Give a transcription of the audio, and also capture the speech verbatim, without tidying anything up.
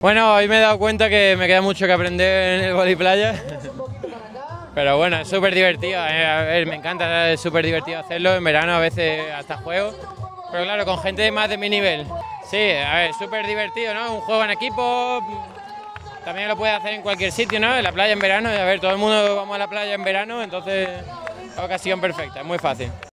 Bueno, hoy me he dado cuenta que me queda mucho que aprender en el vóley playa. Pero bueno, es súper divertido, eh, a ver, me encanta, es súper divertido hacerlo, en verano a veces hasta juego, pero claro, con gente más de mi nivel. Sí, a ver, súper divertido, ¿no? Un juego en equipo, también lo puedes hacer en cualquier sitio, ¿no? En la playa en verano, y a ver, todo el mundo vamos a la playa en verano, entonces, ocasión perfecta, es muy fácil.